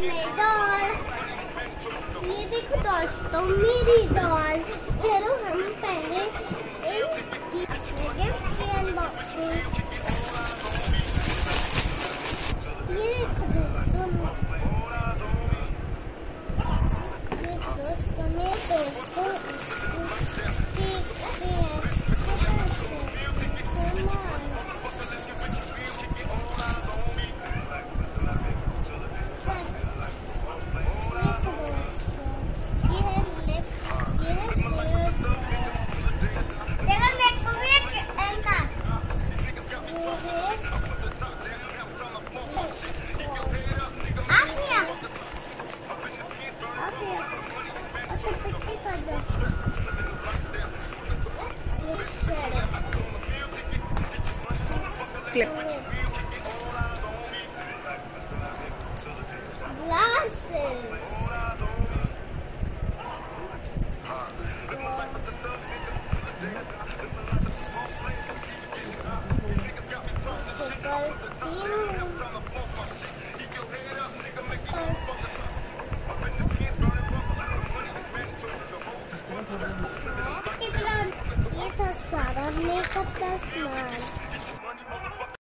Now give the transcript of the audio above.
Doll. ये देखो दोस्तों मेरी डॉल। चलो हम पहले गिफ्ट की अनबॉक्सिंग। ये देखो दोस्तों, मेरे दोस्तों क्लिप ये था सारा मेकअप का सामान।